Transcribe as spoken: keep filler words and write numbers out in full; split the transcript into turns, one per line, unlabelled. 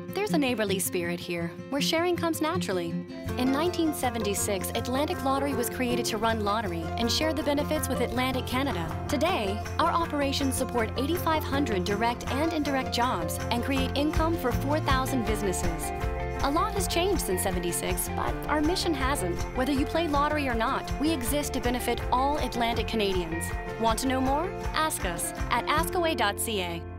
There's a neighborly spirit here, where sharing comes naturally. In nineteen seventy-six, Atlantic Lottery was created to run lottery and share the benefits with Atlantic Canada. Today, our operations support eight thousand five hundred direct and indirect jobs and create income for four thousand businesses. A lot has changed since seventy-six, but our mission hasn't. Whether you play lottery or not, we exist to benefit all Atlantic Canadians. Want to know more? Ask us at askaway dot c a.